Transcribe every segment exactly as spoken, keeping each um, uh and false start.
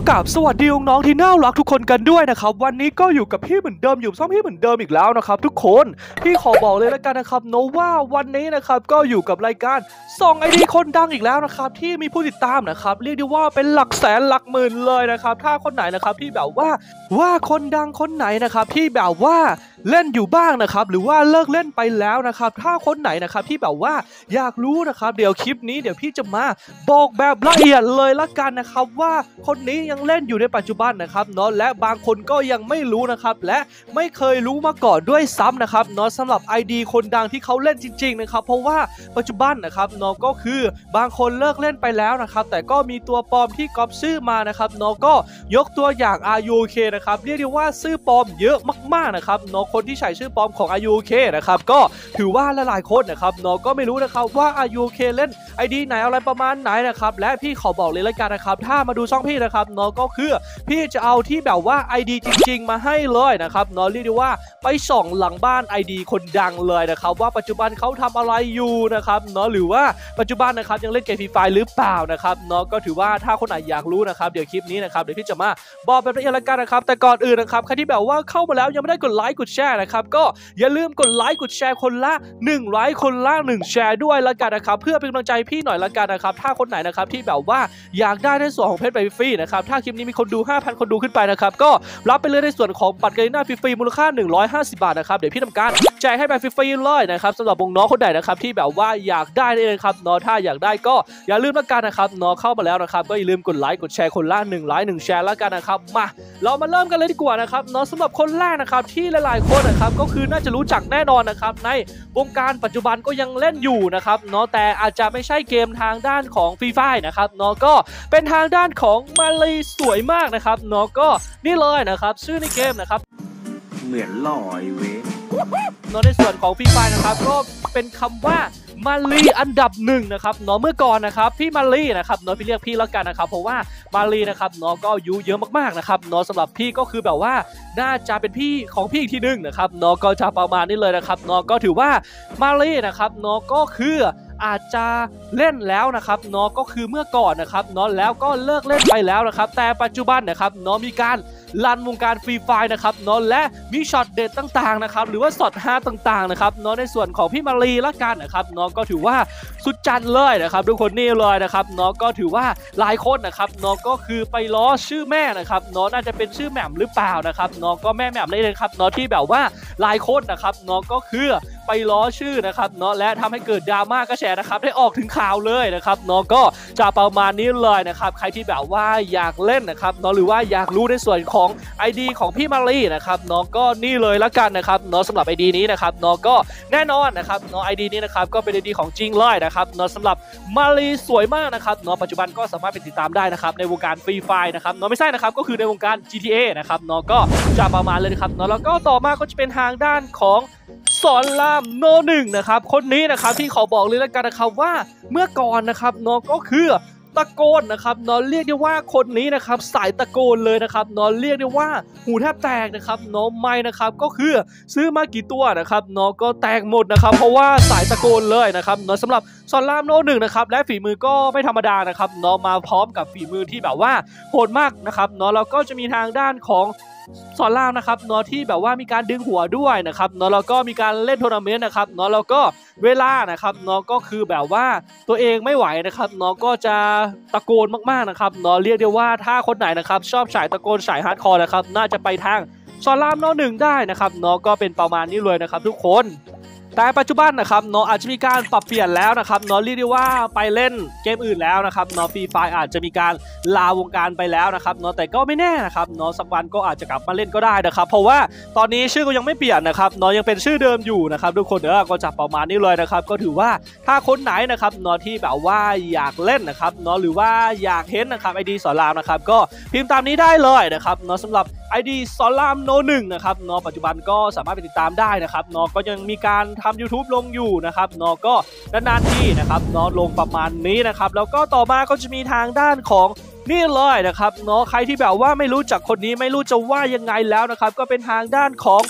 กับสวัสดีน้องๆที่น่ารักทุกคนกันด้วยนะครับวันนี้ก็อยู่กับพี่เหมือนเดิมอยู่ซ่อมพี่เหมือนเดิมอีกแล้วนะครับทุกคนพี่ขอบอกเลยแล้วกันนะครับโนว่าวันนี้นะครับก็อยู่กับรายการส่องไอดีคนดังอีกแล้วนะครับที่มีผู้ติดตามนะครับเรียกได้ว่าเป็นหลักแสนหลักหมื่นเลยนะครับถ้าคนไหนนะครับที่แบบว่าว่าคนดังคนไหนนะครับที่แบบว่าเล่นอยู่บ้างนะครับหรือว่าเลิกเล่นไปแล้วนะครับถ้าคนไหนนะครับที่แบบว่าอยากรู้นะครับเดี๋ยวคลิปนี้เดี๋ยวพี่จะมาบอกแบบละเอียดเลยละกันนะครับว่าคนนี้ยังเล่นอยู่ในปัจจุบันนะครับเนาะและบางคนก็ยังไม่รู้นะครับและไม่เคยรู้มาก่อนด้วยซ้ำนะครับเนาะสำหรับ ไอ ดี คนดังที่เขาเล่นจริงๆนะครับเพราะว่าปัจจุบันนะครับเนาะก็คือบางคนเลิกเล่นไปแล้วนะครับแต่ก็มีตัวปลอมที่ก๊อปชื่อมานะครับเนาะก็ยกตัวอย่าง อาร์ ยู เค นะครับเรียกได้ว่าชื่อปลอมเยอะมากๆนะครับเนาะคนที่ใช้ชื่อปลอมของ อาร์ ยู เค นะครับก็ถือว่าหลายๆคนนะครับเนาะก็ไม่รู้นะครับว่า อาร์ ยู เค เล่น ไอ ดี ไหนอะไรประมาณไหนนะครับและพี่ขอบอกเลยละกันนะครับถ้ามาดูช่องพี่นะครับเนาะก็คือพี่จะเอาที่แบบว่า ไอ ดี จริงๆมาให้เลยนะครับเนาะเรียกได้ว่าไปส่องหลังบ้าน ไอ ดี คนดังเลยนะครับว่าปัจจุบันเขาทำอะไรอยู่นะครับเนาะหรือว่าปัจจุบันนะครับยังเล่นเกมฟรีไฟหรือเปล่านะครับเนาะก็ถือว่าถ้าคนไหนอยากรู้นะครับเดี๋ยวคลิปนี้นะครับเดี๋ยวพี่จะมาบอกแบบละเอียดละกันนะครับแต่ก่อนอื่นนะครับใครที่แบบว่าเข้ามาแล้วยังไม่ได้กดไลค์กดแชร์นะครับก็อย่าลืมกดไลค์กดแชร์คนละหนึ่งไลค์คนละหนึ่งแชร์ด้วยละกันนะครับเพื่อเป็นกำลังใจพี่หน่อยละกันนะครับถ้าคนไหนนะครับที่แบบว่าอยากได้ในส่วนของเพชรไปฟรีนะครับถ้าคลิปนี้มีคนดู ห้าพัน คนดูขึ้นไปนะครับก็รับไปเลยในส่วนของบัตรเกมหน้าฟรีๆมูลค่าหนึ่งร้อยห้าสิบบาทนะครับเดี๋ยวพี่ทำการแจกให้แบบฟรีๆเลยนะครับสำหรับน้องคนไหนนะครับที่แบบว่าอยากได้เลยครับเนาะถ้าอยากได้ก็อย่าลืมละกันนะครับเนาะเข้ามาแล้วนะครับก็อย่าลืมกดไลค์กดแชร์คนละหนึ่งไลค์หนึ่งแชร์ละกันนะครับมาเรามาเริ่มกันเลยดีกว่านะครับเนาะสำหรับคนแรกนะครับที่หลายๆคนนะครับก็คือน่าจะรู้จักแน่นอนนะครับในวงการปัจจุบันก็ยังเล่นอยู่นะครับเนาะแต่อาจจะไม่ใช่เกมทางด้านของฟรีไฟนะครับเนาะก็เป็นทางด้านของมาลีสวยมากนะครับเนาะก็นี่เลยนะครับชื่อในเกมนะครับเหมือนลอยเว้ยเนาะในส่วนของฟรีไฟนะครับก็เป็นคำว่ามาลีอันดับหนึ่งนะครับเนาะเมื่อก่อนนะครับพี่มาลีนะครับเนาะพี่เรียกพี่แล้วกันนะครับเพราะว่ามาลีนะครับเนาะก็อายุเยอะมากๆนะครับเนาะสำหรับพี่ก็คือแบบว่าน่าจะเป็นพี่ของพี่ที่หนึ่งนะครับเนาะก็จะประมาณนี้เลยนะครับเนาะก็ถือว่ามาลีนะครับเนาะก็คืออาจจะเล่นแล้วนะครับเนาะก็คือเมื่อก่อนนะครับเนาะแล้วก็เลิกเล่นไปแล้วนะครับแต่ปัจจุบันนะครับเนาะมีการลันวงการฟรีไฟนะครับเนาะและมีช็อตเด็ดต่างๆนะครับหรือว่าช็อตฮาต่างๆนะครับเนาะในส่วนของพี่มารีละกันนะครับเนาะก็ถือว่าสุดจัดเลยนะครับทุกคนนี่เลยนะครับเนาะก็ถือว่าหลายคนนะครับเนาะก็คือไปล้อชื่อแม่นะครับเนาะน่าจะเป็นชื่อแหม่มหรือเปล่านะครับเนาะก็แม่แหม่มได้เลยครับเนาะที่แบบว่าหลายคนนะครับเนาะก็คือไปล้อชื่อนะครับเนาะและทำให้เกิดดราม่ากระแสนะครับได้ออกถึงข่าวเลยนะครับเนาะก็จะประมาณนี้เลยนะครับใครที่แบบว่าอยากเล่นนะครับเนาะหรือว่าอยากรู้ในส่วนของ ไอ ดี ของพี่มารีนะครับเนาะก็นี่เลยละกันนะครับเนาะสำหรับ ไอ ดี นี้นะครับเนาะก็แน่นอนนะครับเนาะ ไอ ดี นี้นะครับก็เป็น ไอ ดี ของจริงเลยนะครับเนาะสำหรับมารีสวยมากนะครับเนาะปัจจุบันก็สามารถไปติดตามได้นะครับในวงการฟรีไฟนะครับเนาะไม่ใช่นะครับก็คือในวงการ จี ที เอ นะครับเนาะก็จะประมาณเลยนะครับเนาะแล้วก็ต่อมาก็จะเป็นทางด้านของสอนรามโนหนึ่งนะครับคนนี้นะครับที่ขอบอกเลยแล้วกันนะครับว่าเมื่อก่อนนะครับเนาะก็คือตะโกนนะครับเนาะเรียกได้ว่าคนนี้นะครับสายตะโกนเลยนะครับเนาะเรียกได้ว่าหูแทบแตกนะครับเนาะไม่นะครับก็คือซื้อมากี่ตัวนะครับเนาะก็แตกหมดนะครับเพราะว่าสายตะโกนเลยนะครับเนาะสำหรับสอนรามโนหนึ่งนะครับและฝีมือก็ไม่ธรรมดานะครับเนาะมาพร้อมกับฝีมือที่แบบว่าโหดมากนะครับเนาะแล้วก็จะมีทางด้านของสอนรามนะครับเนาะที่แบบว่ามีการดึงหัวด้วยนะครับเนาะแล้วก็มีการเล่นทัวร์นาเมนต์นะครับเนาะแล้วก็เวลานะครับเนาะก็คือแบบว่าตัวเองไม่ไหวนะครับเนาะก็จะตะโกนมากๆนะครับเนาะเรียกได้ว่าถ้าคนไหนนะครับชอบสายตะโกนสายฮาร์ดคอร์นะครับน่าจะไปทางสอนรามโนหนึ่งได้นะครับเนาะก็เป็นประมาณนี้เลยนะครับทุกคนแต่ปัจจุบันนะครับเนาะอาจจะมีการปรับเปลี่ยนแล้วนะครับเนาะเรียกได้ว่าไปเล่นเกมอื่นแล้วนะครับเนาะฟรีไฟอาจจะมีการลาวงการไปแล้วนะครับเนาะแต่ก็ไม่แน่นะครับเนาะสักวันก็อาจจะกลับมาเล่นก็ได้นะครับเพราะว่าตอนนี้ชื่อก็ยังไม่เปลี่ยนนะครับเนาะยังเป็นชื่อเดิมอยู่นะครับทุกคนเออก็จะประมาณนี้เลยนะครับก็ถือว่าถ้าคนไหนนะครับเนาะที่แบบว่าอยากเล่นนะครับเนาะหรือว่าอยากเห็นนะครับ ไอ ดี สอนรามนะครับก็พิมพ์ตามนี้ได้เลยนะครับเนาะสำหรับ ไอ ดี สอนรามโนหนึ่งนะครับเนาะปัจจุบันก็สามารถไปติดตามได้นะครับเนาะก็ยังมีการทำ ยูทูบ ลงอยู่นะครับเนาะก็นานๆที่นะครับเนาะลงประมาณนี้นะครับแล้วก็ต่อมาก็จะมีทางด้านของนี่เลยนะครับเนาะใครที่แบบว่าไม่รู้จักคนนี้ไม่รู้จะว่ายังไงแล้วนะครับก็เป็นทางด้านของ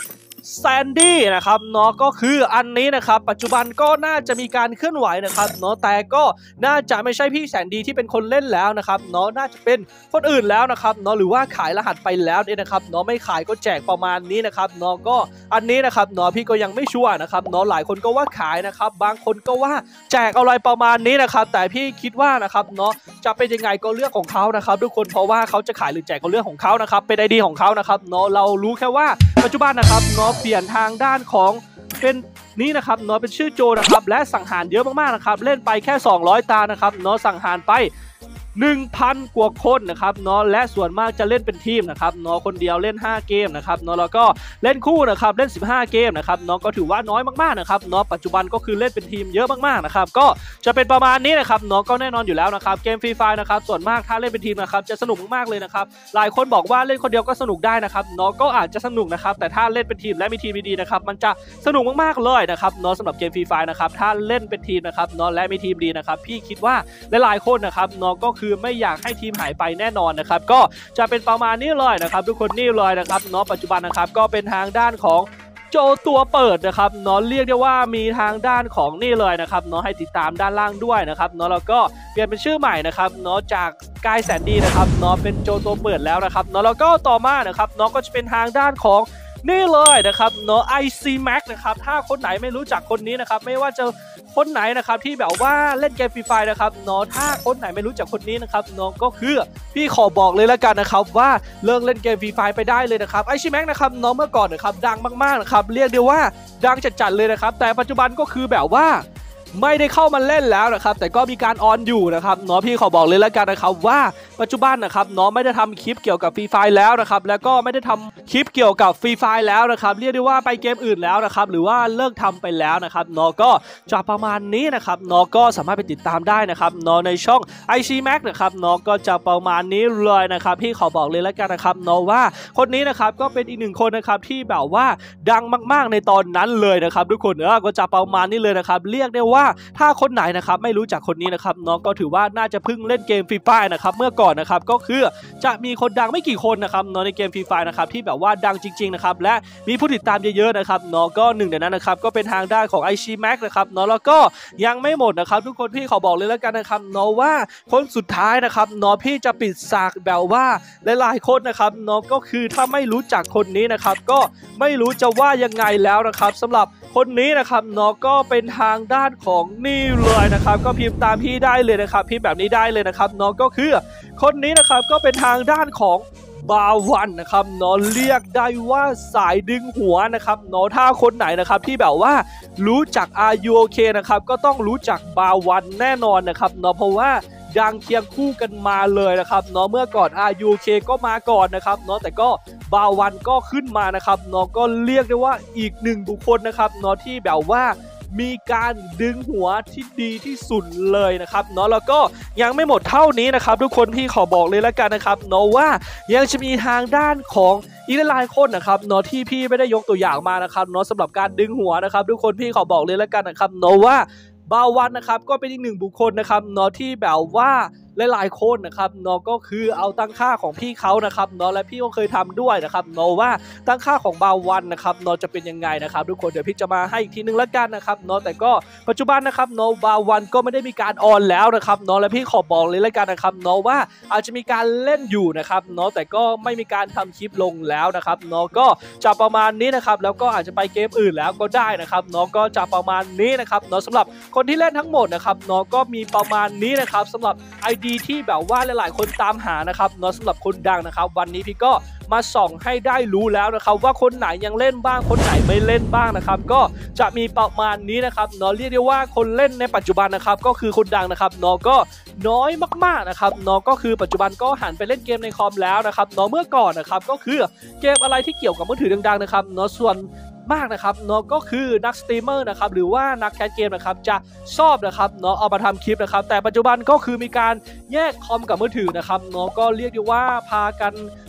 แซนดี้นะครับเนาะก็คืออันนี้นะครับปัจจุบันก็น่าจะมีการเคลื่อนไหวนะครับเนาะแต่ก็น่าจะไม่ใช่พี่แสนดีที่เป็นคนเล่นแล้วนะครับเนาะน่าจะเป็นคนอื่นแล้วนะครับเนาะหรือว่าขายรหัสไปแล้วเนี่ยนะครับเนาะไม่ขายก็แจกประมาณนี้นะครับเนาะก็อันนี้นะครับเนาะพี่ก็ยังไม่ชัวร์นะครับเนาะหลายคนก็ว่าขายนะครับบางคนก็ว่าแจกอะไรประมาณนี้นะครับแต่พี่คิดว่านะครับเนาะจะเป็นยังไงก็เรื่องของเขานะครับทุกคนเพราะว่าเขาจะขายหรือแจกก็เรื่องของเขานะครับเป็นไอเดียของเขานะครับเนาะเรารู้แค่ว่าปัจจุบันนะครับเนาะเปลี่ยนทางด้านของเป็นนี้นะครับเนาะเป็นชื่อโจนะครับและสังหารเยอะมากๆนะครับเล่นไปแค่สองร้อยตานะครับเนาะสังหารไป หนึ่งพัน กว่าคนนะครับเนาะและส่วนมากจะเล่นเป็นทีมนะครับเนาะคนเดียวเล่นห้าเกมนะครับเนาะแล้วก็เล่นคู่นะครับเล่นสิบห้าเกมนะครับเนาะก็ถือว่าน้อยมากๆนะครับเนาะปัจจุบันก็คือเล่นเป็นทีมเยอะมากๆนะครับก็จะเป็นประมาณนี้นะครับเนาะก็แน่นอนอยู่แล้วนะครับเกมฟรีไฟนะครับส่วนมากถ้าเล่นเป็นทีมนะครับจะสนุกมากๆเลยนะครับหลายคนบอกว่าเล่นคนเดียวก็สนุกได้นะครับเนาะก็อาจจะสนุกนะครับแต่ถ้าเล่นเป็นทีมและมีทีมดีๆนะครับมันจะสนุกมากๆเลยนะครับเนาะสำหรับเกมฟรีไฟนะครับถ้าเล่นเป็นทีมนะครับเนาะและมีทีมดีนะครับพี่คิดว่าหลายๆคนนะครับเนาะก็คือไม่อยากให้ทีมหายไปแน่นอนนะครับก็จะเป็นประมาณนี้เลยนะครับทุกคนนี่เลยนะครับเนาะปัจจุบันนะครับก็เป็นทางด้านของโจตัวเปิดนะครับเนาะเรียกได้ว่ามีทางด้านของนี่เลยนะครับเนาะให้ติดตามด้านล่างด้วยนะครับเนาะแล้วก็เปลี่ยนเป็นชื่อใหม่นะครับเนาะจากกายแสนดีนะครับเนาะเป็นโจตัวเปิดแล้วนะครับเนาะแล้วก็ต่อมานะครับเนาะก็จะเป็นทางด้านของนี่เลยนะครับเนาะ ไอ ซี Max นะครับถ้าคนไหนไม่รู้จักคนนี้นะครับไม่ว่าจะคนไหนนะครับที่แบบว่าเล่นเกมฟรีไฟนะครับเนาะถ้าคนไหนไม่รู้จักคนนี้นะครับเนาะก็คือพี่ขอบอกเลยละกันนะครับว่าเลิกเล่นเกมฟรีไฟไปได้เลยนะครับ ไอ ซี Max นะครับเนาะเมื่อก่อนนะครับดังมากๆนะครับเรียกได้ว่าดังจัดๆเลยนะครับแต่ปัจจุบันก็คือแบบว่าไม่ได้เข้ามาเล่นแล้วนะครับแต่ก็มีการออนอยู่นะครับเนาะพี่ขอบอกเลยละกันนะครับว่าปัจจุบันนะครับเนาะไม่ได้ทำคลิปเกี่ยวกับฟรีไฟแล้วนะครับแล้วก็ไม่ได้ทำคลิปเกี่ยวกับฟรีไฟแล้วนะครับเรียกได้ว่าไปเกมอื่นแล้วนะครับหรือว่าเลิกทำไปแล้วนะครับเนาะก็จะประมาณนี้นะครับเนาะก็สามารถไปติดตามได้นะครับเนาะในช่อง ไอ ซี Max นะครับเนาะก็จะประมาณนี้เลยนะครับพี่ขอบอกเลยละกันนะครับเนาะว่าคนนี้นะครับก็เป็นอีกหนึ่งคนนะครับที่แบบว่าดังมากๆในตอนนั้นเลยนะครับทุกคนเออก็จะประมาณนี้เลยนะครับเรียกได้ว่าถ้าคนไหนนะครับไม่รู้จักคนนี้นะครับเนาะก็ถือว่าน่าจะเพิ่งเล่นเกมฟรีไฟนะครับเมื่อก่อนนะครับก็คือจะมีคนดังไม่กี่คนนะครับเนาะในเกมฟรีไฟนะครับที่แบบว่าดังจริงๆนะครับและมีผู้ติดตามเยอะๆนะครับเนาะก็หนึ่งในนั้นนะครับก็เป็นทางด้านของ ไอ ซี Max นะครับเนาะแล้วก็ยังไม่หมดนะครับทุกคนพี่ขอบอกเลยแล้วกันนะครับเนาะว่าคนสุดท้ายนะครับเนาะพี่จะปิดฉากแบบว่าหลายๆคนนะครับเนาะก็คือถ้าไม่รู้จักคนนี้นะครับก็ไม่รู้จะว่ายังไงแล้วนะครับสำหรับคนนี้นะครับเนาะก็เป็นทางด้านของนี่เลยนะครับก็พิมพ์ตามพี่ได้เลยนะครับพิมพ์แบบนี้ได้เลยนะครับเนาะก็คือคนนี้นะครับก็เป็นทางด้านของบาวันนะครับเนาะเรียกได้ว่าสายดึงหัวนะครับเนาะถ้าคนไหนนะครับที่แบบว่ารู้จัก อาร์ ยู โอ เค นะครับก็ต้องรู้จักบาวันแน่นอนนะครับเนาะเพราะว่าดังเคียงคู่กันมาเลยนะครับเนาะเมื่อก่อน อาร์ ยู เค ก็มาก่อนนะครับเนาะแต่ก็บาวันก็ขึ้นมานะครับเนาะก็เรียกได้ว่าอีกหนึ่งบุคคลนะครับเนาะที่แบบว่ามีการดึงหัวที่ดีที่สุดเลยนะครับเนาะแล้วก็ยังไม่หมดเท่านี้นะครับทุกคนพี่ขอบอกเลยแล้วกันนะครับเนาะว่ายังจะมีทางด้านของอีกหลายคนนะครับเนาะที่พี่ไม่ได้ยกตัวอย่างมานะครับเนาะสำหรับการดึงหัวนะครับทุกคนพี่ขอบอกเลยแล้วกันนะครับเนาะว่าบาวันนะครับก็เป็นอีกหนึ่งบุคคลนะครับเนาะที่แบบว่าหลายๆคนนะครับเนาะก็คือเอาตั้งค่าของพี่เขานะครับเนาะและพี่ก็เคยทำด้วยนะครับเนาะว่าตั้งค่าของบาวันนะครับเนาะจะเป็นยังไงนะครับทุกคนเดี๋ยวพี่จะมาให้อีกทีนึงแล้วกันนะครับเนาะแต่ก็ปัจจุบันนะครับเนาะบาวันก็ไม่ได้มีการออนแล้วนะครับเนาะและพี่ขอบอกเลยแล้วกันนะครับเนาะว่าอาจจะมีการเล่นอยู่นะครับเนาะแต่ก็ไม่มีการทำคลิปลงแล้วนะครับเนาะก็จะประมาณนี้นะครับแล้วก็อาจจะไปเกมอื่นแล้วก็ได้นะครับเนาะก็จะประมาณนี้นะครับเนาะสำหรับคนที่เล่นทั้งหมดนะครับเนาะก็มีประมาณนี้นะครับสำหรับ ไอ ดี ที่แบบว่าหลายๆคนตามหานะครับเนาะสำหรับคนดังนะครับวันนี้พี่ก็มาส่องให้ได้รู้แล้วนะครับว่าคนไหนยังเล่นบ้างคนไหนไม่เล่นบ้างนะครับก็จะมีประมาณนี้นะครับเนาะเรียกได้ว่าคนเล่นในปัจจุบันนะครับก็คือคนดังนะครับเนาะก็น้อยมากๆนะครับเนาะก็คือปัจจุบันก็หันไปเล่นเกมในคอมแล้วนะครับเนาะเมื่อก่อนนะครับก็คือเกมอะไรที่เกี่ยวกับมือถือดังๆนะครับเนาะส่วนมากนะครับเนาะก็คือนักสตรีมเมอร์นะครับหรือว่านักแคสเกมนะครับจะชอบนะครับเนาะเอามาทำคลิปนะครับแต่ปัจจุบันก็คือมีการแยกคอมกับมือถือนะครับเนาะก็เรียกได้ว่าพากัน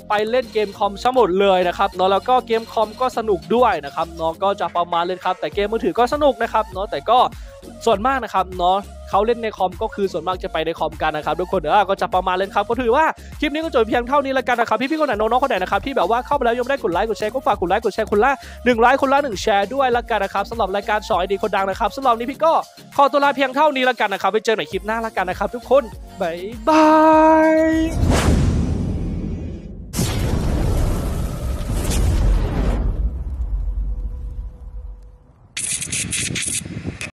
ไปเล่นเกมคอมซะหมดเลยนะครับเนาะแล้วก็เกมคอมก็สนุกด้วยนะครับเนาะก็จะประมาณเลยครับแต่เกมมือถือก็สนุกนะครับเนาะแต่ก็ส่วนมากนะครับเนาะเขาเล่นในคอมก็คือส่วนมากจะไปในคอมกันนะครับทุกคนเออก็จะประมาณเลยครับก็ถือว่าคลิปนี้ก็จบเพียงเท่านี้แล้วกันนะครับพี่ๆคนไหนน้องๆคนไหนนะครับที่แบบว่าเข้าไปแล้วยังไม่ได้กดไลค์กดแชร์ก็ฝากกดไลค์กดแชร์คนละหนึ่งไลค์คนละหนึ่งแชร์ด้วยแล้วกันนะครับสำหรับรายการสอนไอดีคนดังนะครับสำหรับนี้พี่ก็ขอตัวลาเพียงเท่านี้แล้วกันนะครับไปเจอกันในคลิปหน้าแล้วกันนะครับทุกคนบ๊ายบาย